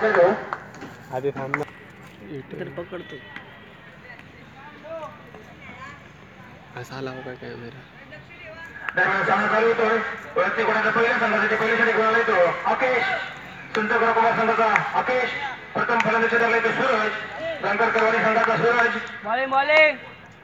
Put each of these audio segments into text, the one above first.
आधी थांब ना. तर पकडतो असा आला हो काय कॅमेरा. दरम्यान सामना चालू होतोय. वरती कोणाचा पहिल्या संघासाठी पहिल्यासाठी गोळा येतो अकेश. सुंदर कुमार संघाचा अकेश. प्रथम फलंदाजी ठरला येतो सूरज. रंगर करवाडी संघाचा सूरज. बॉलिंग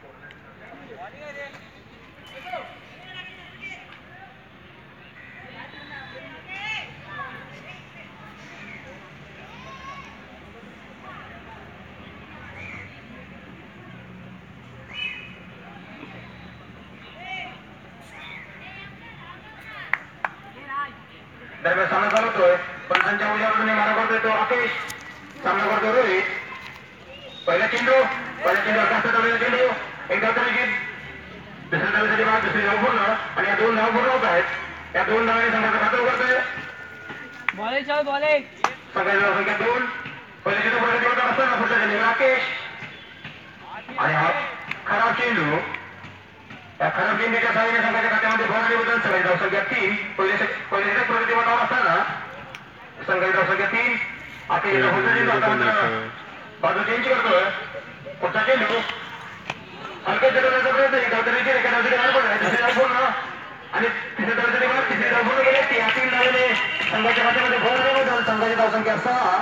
दरम्यान सामना चालू होतोय. पंचांच्या उजव्या बाजूने मारा करतोय तो अकेश. सामना करतो रोहित. पहिला चेंडू अकाशचा ठरलेला चेंडू. एक धाव विकेट. दुसऱ्या धावेसाठी बाद. दुसरी धाव पूर्ण आणि या दोन धाव पूर्ण होत आहेत. या दोन धावांनी संघाचं खातं उघडतंय. बॉलिंग संघाची धाव संख्या 2. पहिल्या चेंडू प्रगती होत असताना पुढच्या चेंडू राकेश आणि हा खराब चेंडू. या खराब चेंडूच्या साहाय्याने संघाच्या खात्यामध्ये भर बदल. संघाची धाव संख्या 3. पहिल्या चेंडू प्रगती होत असताना संघाची धाव संख्या 3. आता याचा पुढचा चेंडू आता मात्र बाजू चेंज करतोय. पुढचा चेंडू हलक्या चढवण्याचा प्रयत्न. एक धाव तरी एका धावसाठी बाहेर पडलाय. दुसरी धाव पूर्ण आणि तिसऱ्या धावसाठी बाहेर. तिसरी धाव पूर्ण गेली. या 3 धावेने संघाच्या खात्यामध्ये भर बदल. संघाची धाव संख्या 6.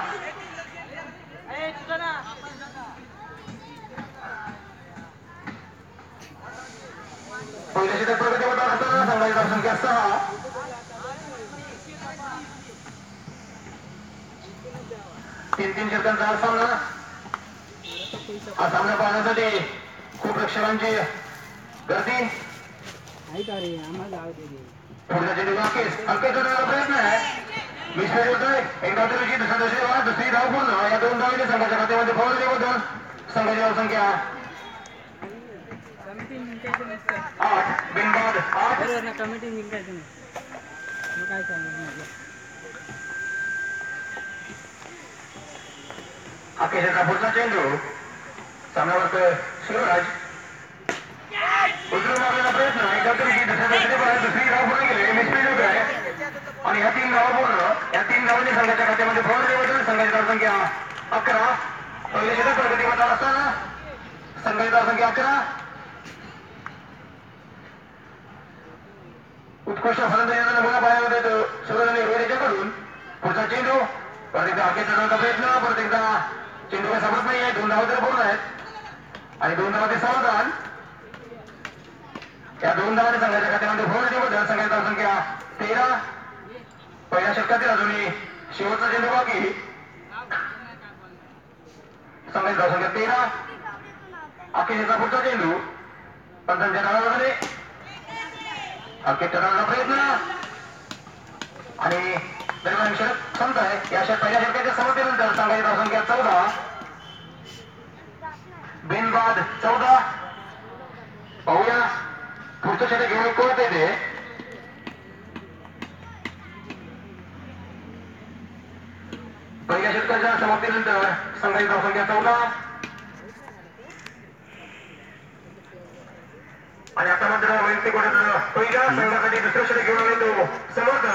पहिल्या चेंडू प्रगती होत असताना संघाची धाव संख्या 6. तीन षटकांचा हा सामना. हा सामना पाहण्यासाठी खूप प्रेक्षकांची गर्दी. पुढचा चेंडू राकेश. हलक्या चढवण्याचा प्रयत्न आहे. मिसफायर होतोय. एक धाव तरी दुसरी धाव पूर्ण. या दोन धावेने संघाच्या खात्यामध्ये फौजदारी बदल. संघाची धाव संख्या 8. बिनबाद 8. अखेरचा पुढचा चेंडू सामन्यावर सूरज. उचलून मारलेला प्रयत्न. एक धाव तरी दुसरी धाव पूर्ण गेली. मिसफील्ड होत आहे आणि ह्या 3 धावा पूर्ण. या 3 धावांनी संघाच्या खात्यामध्ये फौजदारी बदल. संघाची धाव संख्या 11. पहिल्या चेंडू प्रगती होत असताना संघाची धाव संख्या 11. उत्कृष्ट फलंदाजीचा नमुना पाहायला मिळतो सूरज आणि रोहित याच्याकडून. पुढचा चेंडू परत एकदा अखेर चढवण्याचा प्रयत्न. परत एकदा चेंडू काही सापडत नाही आहे. 2 धावा तर पूर्ण आहेत आणि 2 धावांचे समाधान. या 2 धावांनी संघाच्या खात्यामध्ये फौजदारी बदल. संघाची धाव संख्या 13. पहिल्या षटकातील अजूनही शेवटचा चेंडू बाकी. संघाची धाव संख्या 13. अखेरचा पुढचा चेंडू पंचांच्या डावामध्ये अखेर चढवण्याचा प्रयत्न आणि दरम्यान षटक संपतंय. या पहिल्या षटकाच्या समाप्तीनंतर संघाची धाव संख्या 14. बिनबाद 14. पाहूया पुढचं षटक घेऊन कोण येते. पहिल्या षटकाच्या समाप्तीनंतर संघाची धाव संख्या 14 आणि आता मात्र वैयक्तिक पहिल्या संघासाठी दुसरं षटक घेऊन आले तो समर्थ.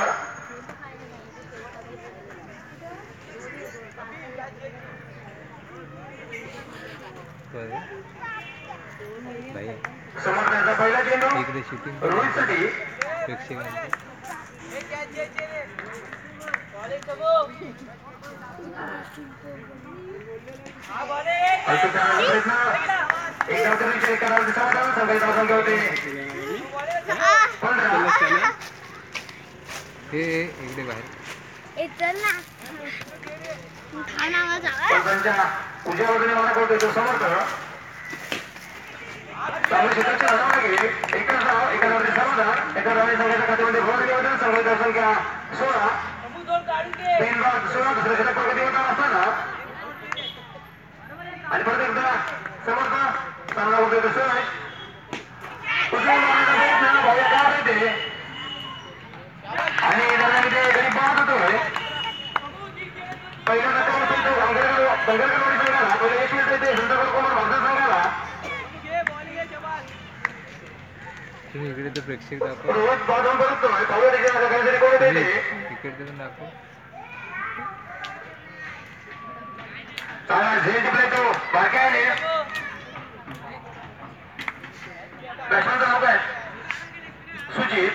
समर्थाचा पहिला चेंडू रोहितसाठी. एक धाव तरी एका धावचे समाधान. संघाची धाव संख्या होते 15. इकडे बाहेर पंचांच्या उजव्या बाजूने मारा करतोय तो समर्थ. चांगल्या क्षेत्राची हजारामागे एका धावचे समाधान. एका धावाने संघाच्या खात्यामध्ये फौजदारी बदल. संघाची धाव संख्या 16. बिनबाद 16. दुसऱ्या षटक प्रगती होत असताना आणि परत एकदा समर्थ सामना होतोय तो सूरज. उचलून मारण्याचा प्रयत्न भाऊकार येते आणि दरम्यान इथे गरीब बाद होतोय. पहिल्या टप्प्यावर तो गंगरगडवाडी संघाला पहिल्या 1 मिनिट येते. सुंदर कुमार भागदर संघाला. इकडे तर प्रेक्षक दाखव. रोज बाजून परततोय. पाहूया त्याच्या काहीतरी कोण येते. तिकीट देऊन दाखव. चांगला झेल टिपलाय तो बारक्याने. बॅट्समॅनचं नाव काय? सुजित.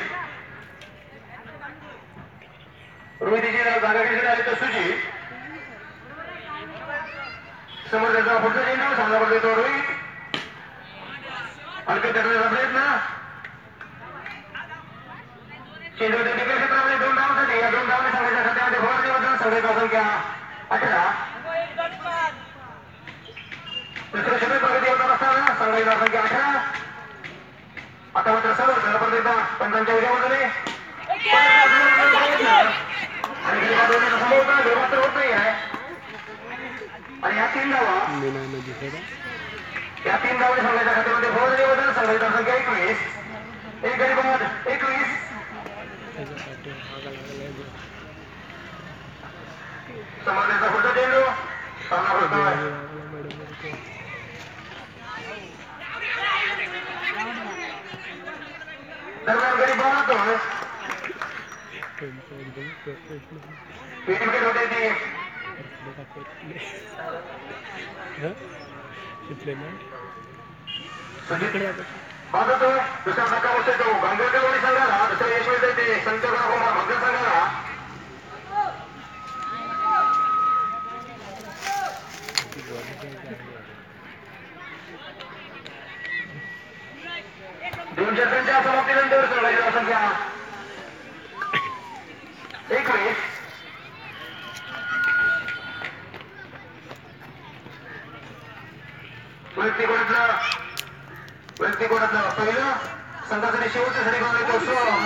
रोहितीची जागा घेण्यात आली तर सुजित. समोर त्याचा पुढचा चेंडू सामना करतोय तो रोहित. हलकं करण्याचा प्रयत्न. चेंडू टिपल्या क्षेत्रामध्ये 2 धावांसाठी. या 2 धावांनी संघाच्या खात्यामध्ये फवारणीबद्दल संघाची संख्या 18. दुसऱ्या क्षेत्रात प्रगती होत असताना संघाची संख्या 18. आता मात्र समोर झाला परत एकदा पंचांच्या उद्या बाजूने आणि गरीबाचा संभव होता. गरीबाचं होत नाही आहे. आणि या 3 धावा या 3 धावांनी संघाच्या खात्यामध्ये फवारणीबद्दल संघाची संख्या 21. एक गरीबाद 21. समर्थाचा पुढचा चेंडू सामना करतोय. दरम्यान गरीब बनवतोय. विकेट होते ती. बांधतोय. दुसरा धक्का बसतोय तो गांगेवाडी संघाला. दुसरं यश मिळतंय ते संत कुमार भगत संघाला. दोन षटकांच्या समाप्तीनंतर संघाची संख्या 21. व्यक्तिगोडातलं पहिलं संघासाठी शेवटच्या साठी गौरव तो सोहम.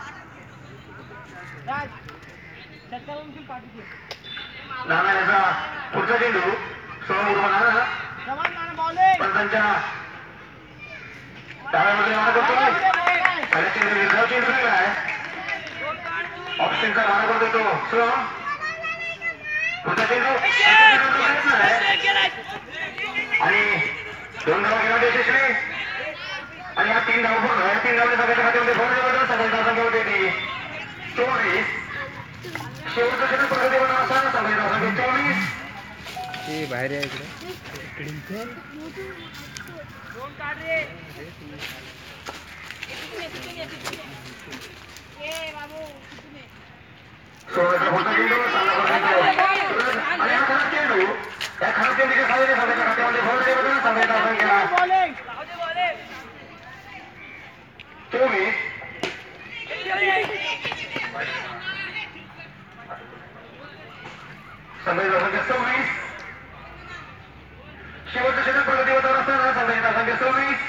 नाना याचा पुढचा चेंडू सोहम उर्मा नाना पंचांच्या डाव्यामध्ये मारा करतोय. पहिला चेंडू निर्धाव चेंडू दिला आहे. ऑप्शनचा मारा करतोय तो सोहम. पुढचा चेंडू प्रयत्न आहे आणि 2 धावा घेण्यात यशस्वी. आणि या 3 धावा पूर्ण. या 3 धावने संघाच्या खात्यामध्ये फवारणीबद्दल संघाची संख्या होते ती 24. शेवटचं क्षेत्र प्रगती होणार असताना संघाची संख्या 24. बाहेर आहे इकडे. सोळाचा पुढचा चेंडू सामना करतो. आणि हा खराब चेंडू या खराब चेंडूच्या साहाय्याने संघाच्या खात्यामध्ये फवारणीबद्दल संघाची संख्या 24. संघाची संख्या 26. शेवटच्या क्षेत्रात प्रगती होत असताना संघाची संख्या 26.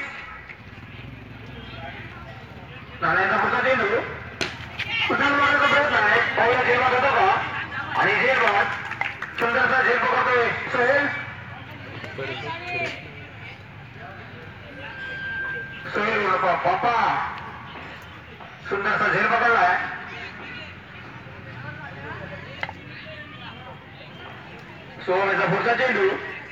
नाण्याचा पुढचा चेंडू उचलून मारण्याचा प्रयत्न आहे. पाहुला झेलबाद होता का आणि झेलबाद सुंदरचा झेल पकडतोय सोहेल. सोहेल पापा सुंदरचा झेल पकडलाय. सोहमेचा पुढचा चेंडू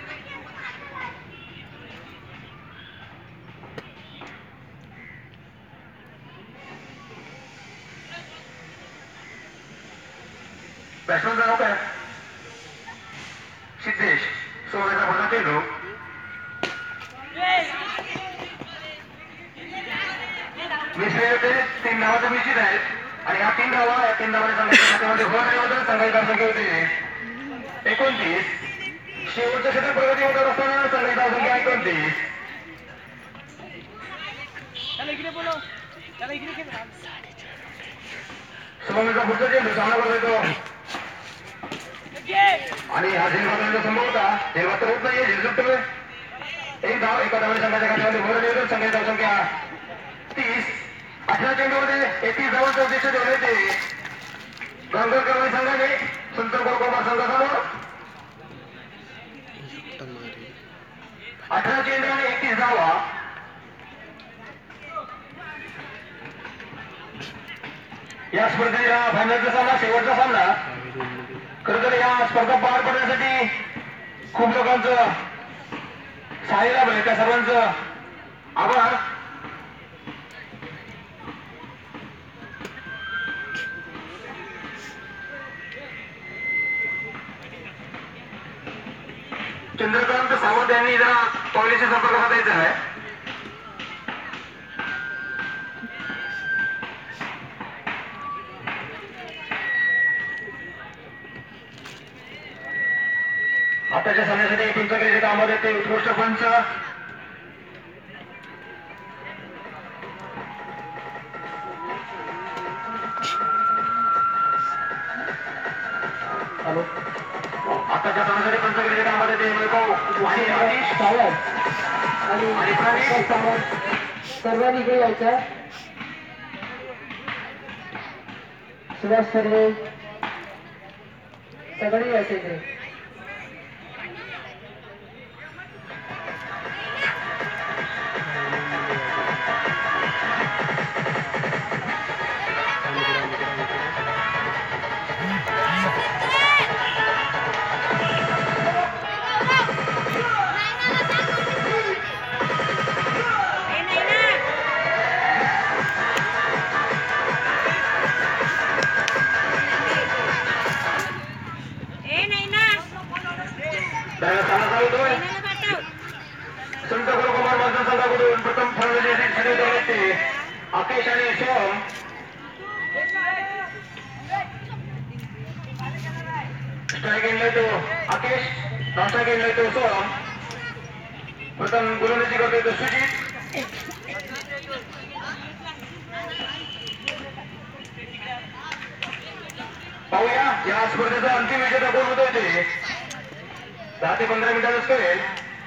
बॅट्समॅनचं नाव काय? सिद्धेश. सोहमेचा पुढचा चेंडू मिसळे होते. 3 धावा तर निश्चित आहेत आणि या 3 धावा या 3 धावाने संघाच्या खात्यामध्ये फवारणीबद्दल संघाची संख्या होते 29. शेवटच्या क्षेत्रात प्रगती होत असताना संघाची संख्या 29. सोहमेचा पुढचा चेंडू सामना करतो आणि हा झेलबाद संभव होता. झेलबाद तर होत नाहीये. झेल सुटतोय. 1 धाव एका धावाने संघाच्या खात्यामध्ये फवारणीबद्दल संघाची संख्या 30. 18 चेंडूमध्ये 31 धावांचं उद्दिष्ट ठेवले ते गांगरकरवाडी संघाने संत कुमार संघासमोर. 18 चेंडू आणि 31 धावा. या स्पर्धेला फायनलचा सामना शेवटचा सामना. खरं तर या स्पर्धा पार पडण्यासाठी खूप लोकांचं सहाय्य लाभलंय. त्या सर्वांचं आभार. चंद्रकांत सावंत यांनी जरा पॉलिसी संपर्क साधायचा आहे. आताच्या सामन्यासाठी पंचक्रियेचे कामात येते उत्कृष्ट पंच आताच्या सामन्यासाठी पंचक्रियेचे कामात येते वैभव आणि आदिश सावंत आणि प्रणीत सावंत सर्वांनी इकडे यायचं. सुभाष सर्वे सगळे यायचे इकडे. संत गुरुकुमार वादन संघाकडून प्रथम फलंदाजी आकेश आणि सोम स्ट्राईक घेतलाय तो आकेश नॉस्ट्राईक घेतलाय तो सोम प्रथम गोलंदाजी करतोय तो सुजित पाहूया या स्पर्धेचा अंतिम विजेता कोण होतोय ते 10 ते 15 मिनिटातच करेल.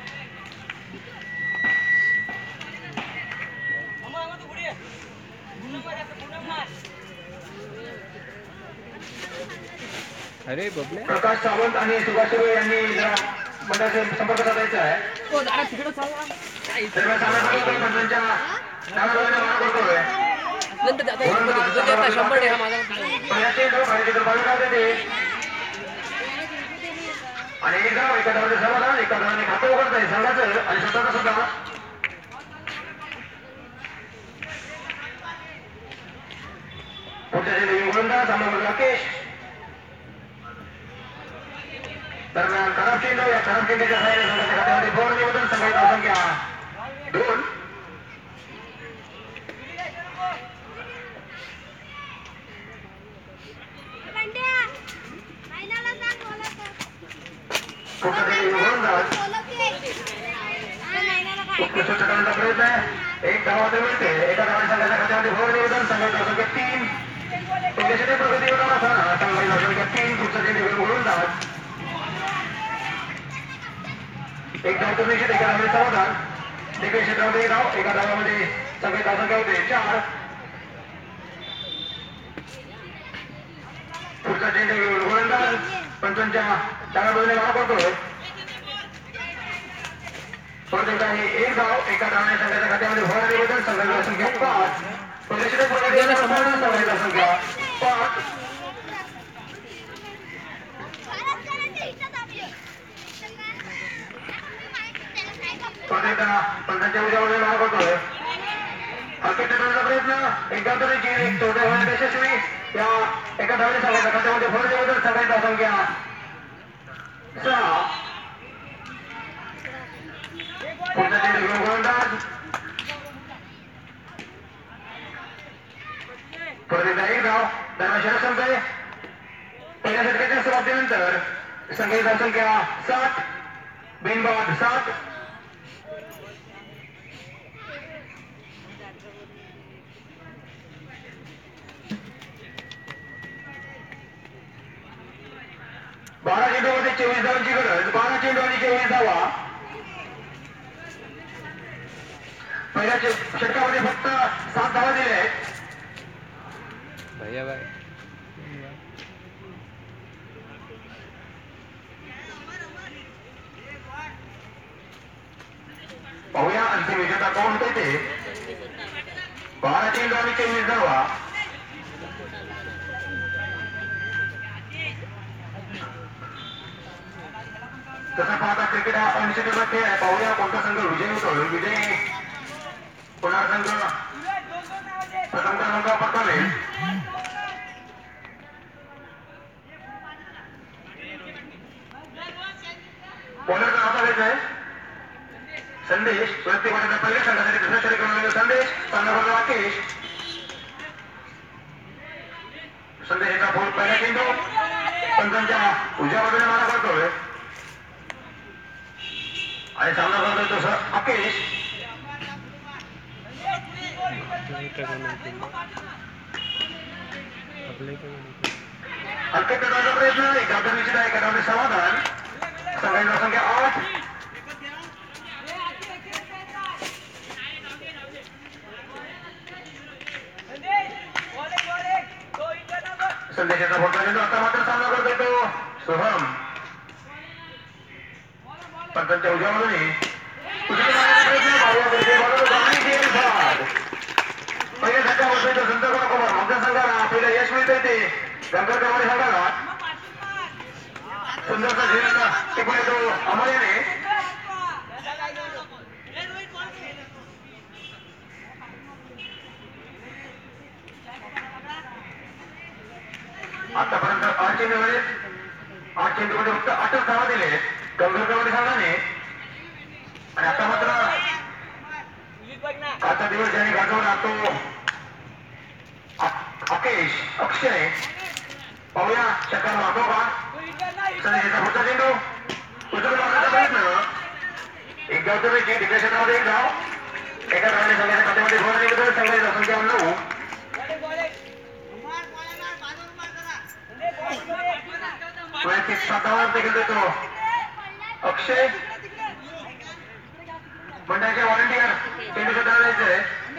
अरे बबले प्रकाश सावंत आणि सुभाष सर्वे यांनी जरा मंडळाचा संपर्क साधायचा आहे. दरम्यान सामन्यासाठी पंचांच्या डाव्या बाजूने मारा करतोय. पहिल्याचे धाव बाहेरचे धाव बाजू काढते ते. आणि एक धाव एका धावाने समाधान एका धावाने खातं उघडतंय संघाचं आणि स्वतःचा सुद्धा. पुढच्या चेंडू गोलंदाज सामन्यामध्ये राकेश. दरम्यान खराब चेंडू या खराब चेंडूच्या सहाय्याने संघाच्या खात्यामध्ये फवारणी बदल संघाची धावसंख्या 2. पुढचा चेंडू गोलंदाज उत्कृष्ट करण्याचा प्रयत्न आहे. एक धाव आता मिळते एका धावाने संघाच्या खात्यामध्ये फवारणी बदल संघाची धावसंख्या 3. पहिल्यासाठी प्रगती होणार असताना संघाची धावसंख्या 3. पुढचा चेंडू गोलंदाज एक धाव तर निश्चित एका धावाने समाधान देखील क्षेत्रामध्ये एक धाव एका धावामध्ये सगळे धावसंख्या होते 4. पुढचा चेंडू गोलंदाज पंचांच्या डाव्या बाजूने मारा करतोय. परत एकदा हे एक धाव एका धावाने संघाच्या खात्यामध्ये फवारणी बदल संघाची धावसंख्या 5. पहिल्या संघाची धावसंख्या 5. पंचांच्या उद्यामध्ये मारा करतोय. हलके करण्याचा प्रयत्न एकदा तरी एक तोटे होण्यात यशस्वी या एका धावने संघाच्या खात्यामध्ये फवारणी बदल संघाची धावसंख्या 6. पुढचा चेंडू गोलंदाज परत एकदा एक धाव दरम्यान षटक संपतंय. पहिल्या षटकाच्या समाप्तीनंतर संघाची धावसंख्या 7 बिनबाद 7. बारा चेंडूमध्ये 24 धावांची गरज. 12 चेंडू आणि 24 धावा. पहिल्या षटकामध्ये फक्त 7 धावा दिल्या आहेत. भैया भाई पाहूया अंतिम विजेता कोण होते ते. 12 चेंडू आणि 24 धावा. तसं पाहता क्रिकेट हा अनिश्चिततेचा खेळ आहे. पाहूया कोणता संघ विजयी होतो. विजयी होणार संघ प्रथम क्रमांकावर पटकावेल. बॉलरचा नाव सांगायचं आहे संदेश. प्रत्येक वाट्याचा पहिल्या संघासाठी दुसऱ्या षटक क्रमांकाचा संदेश. सामना करतो राकेश. संदेशाचा फोन पहिला चेंडू पंचांच्या उजव्या बाजूने मारा करतोय आणि सामना करतोय तो राकेश. अंक करण्याचा प्रयत्न एकावर निश्चित आहे. एकावर समाधान. संघाची संख्या 8. संदेशाचा बोलता चेंडू आता मात्र सामना करतोय तो सोहम. पंचांच्या उजव्या बाजूने पहिल्या धक्का बसतोय तो संत कुमार. आमच्या संघाला पहिलं यश मिळतंय ते गंगार कमारी संघाला. सुंदरचा झेलला टिपून येतो अमोल्याने. आतापर्यंत 8 चेंडूमध्ये 8 चेंडूमध्ये फक्त 8च धावा दिले गंगार कमारी संघाने. आणि आता मात्र आजचा दिवस ज्याने गाजवला तो अकेश अक्षय. पाहूया षटकार मारतो का. संदेशाचा पुढचा चेंडू उचलून मारण्याचा प्रयत्न. एक धावपैकी तिकडे क्षेत्रामध्ये एक धाव. एका धावाने संघाच्या खात्यामध्ये गोल निघतो. संघाची संख्या 9. वैयक्तिक 7 धावांचा खेळतोय तो अक्षय. मंडळाचे व्हॉलंटियर चेंडू क्षेत्राला जायचंय.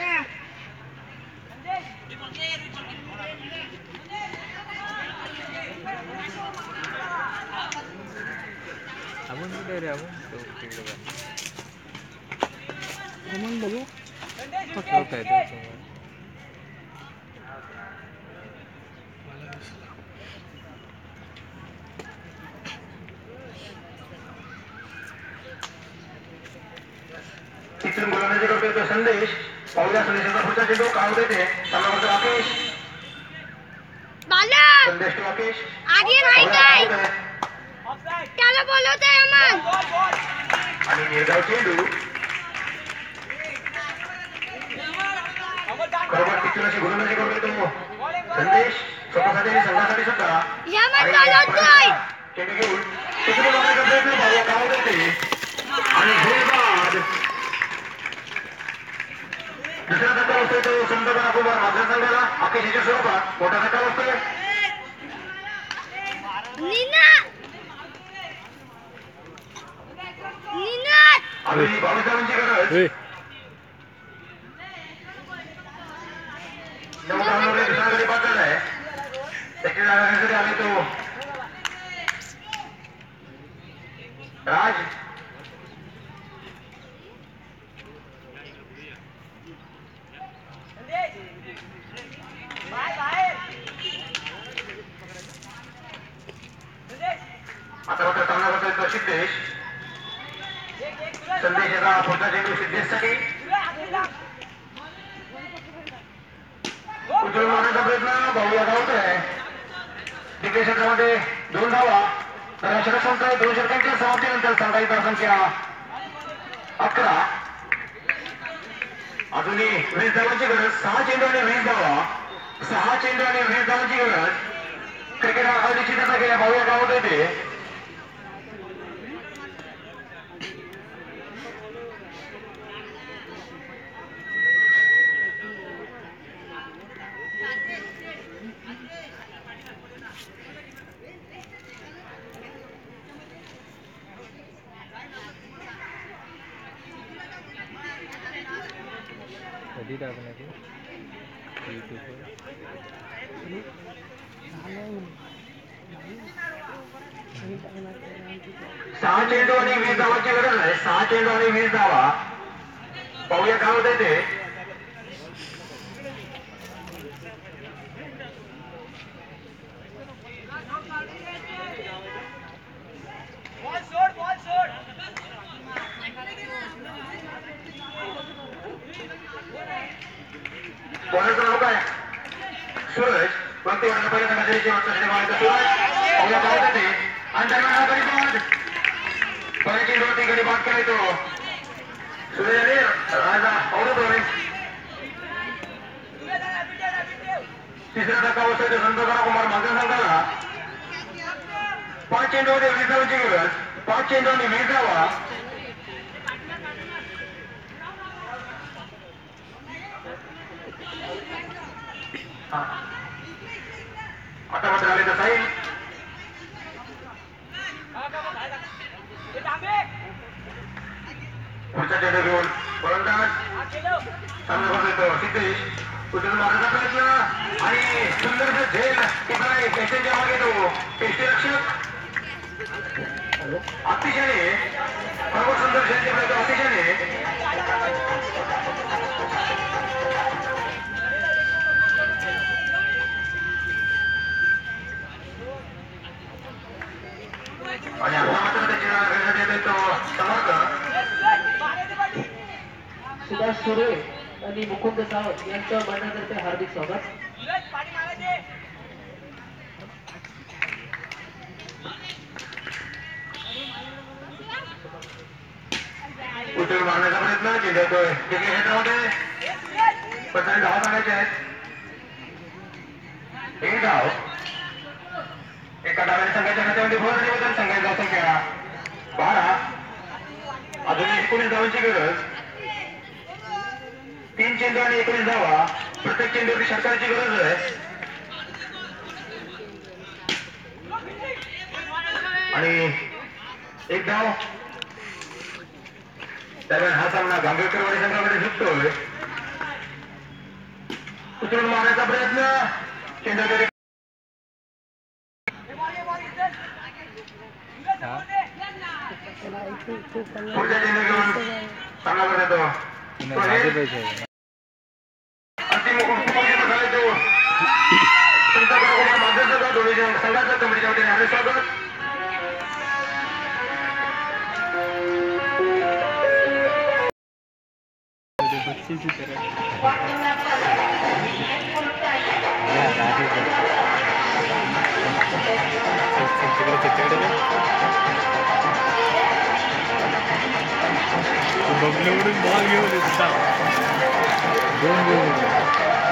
आपण कुठे रे आपण तिकडे बघू काय तिथून बोलवण्याचे करतोय तो संदेश. पाहूया संदेशाचा पुढचा चेंडू काढून देते सामना करतो राकेश. संदेश टू राकेश. त्याला बोलवतोय अमन. आणि निर्धाव चेंडू बरोबर तिथून अशी बोलवण्याचे करतोय तो संदेश. स्वतःसाठी आणि संघासाठी सुद्धा चेंडू घेऊन तिथून बोलवण्याचा प्रयत्न पाहूया काढून देते आणि गोलबाद. दुसरा धक्का बसतोय तो संत कुमार माझ्या संघाला. अखेरीच्या स्वरूपात मोठा धक्का बसतोय. अजून 22 धावांची गरज. 9 धावांमध्ये दुसरा गडी बाद झालाय. त्याची जागा घेण्यासाठी आले तो राज. आता मात्र सामना करतोय तो सिद्धेश. संदेशाचा पुढचा चेंडू सिद्धेशसाठी उचलून मारण्याचा प्रयत्न भाऊया धावतोय. तिकडे क्षेत्रामध्ये 2 धावा. तर षटक संपतोय. 2 षटकांच्या समाप्तीनंतर संघाची धावसंख्या 11. अजूनही 20 धावांची गरज. 6 चेंडू आणि 20 धावा. 6 चेंडू आणि 20 धावांची गरज. क्रिकेट हा अनिश्चितता गेल्या भाऊया गावात येते. कधी टाकण्याची यूट्यूबवर 6 चेंडू आणि 20 धावांची गरज आहे. 6 चेंडू आणि 20 धावा. पाहूया काय होत ते. बॉलरचं नाव काय. सूरज. वरती वाटलं पहिल्या संघाच्या सूरज. पाहूया काय होत ते. आणि दरम्यान हा गडी बाद. वरती गडी बाद केला तो सूर्याने राजा अवरोध तिसऱ्या धक्का बसतो संतोषा कुमार माझ्या संघाला 5 चेंडूमध्ये 20 धावांची गरज 5 चेंडूंनी 20 धावा आता मात्र आले तर साईल पुढचा चेंडू घेऊन गोलंदाज सामना करतो सिद्धेश उचलून मारण्याचा प्रयत्न आणि सुंदर झेल टिपला एक्सचेंजच्या मागे तो टेस्टीरक्षक अतिशय भरपूर सुंदर झेल टिपला तो अतिशय आणि आता मात्र त्याची तो समर्थ सुभाष सुरे आणि मुकुंद सावंत यांचं मंडळातर्फे हार्दिक स्वागत. उचलून मारण्याचा प्रयत्न जिल्ह्यातोय क्षेत्रामध्ये 50 धावा काढायचे आहेत. एक धाव एका डाव्याने संघाच्या खात्यामध्ये भर आणि बदल संघाची संख्या 12 अजून 19 धावांची गरज 3 चेंडू आणि 19 धावा प्रत्येक चेंडूची षटकाराची गरज आहे आणि एक धाव दरम्यान हा सामना गांगेकरवाडी संघामध्ये झुकतोय. उचलून मारण्याचा प्रयत्न चेंडू पुढच्या चेंडू घेऊन सामना करत येतो अंतिम उपमुख्यमंत्री झाले तो माझं दोन्ही संघाचं कमिटीच्या वतीने हार्दिक स्वागत. बघल्यावरून बॉल घेऊन येतात 2 घेऊन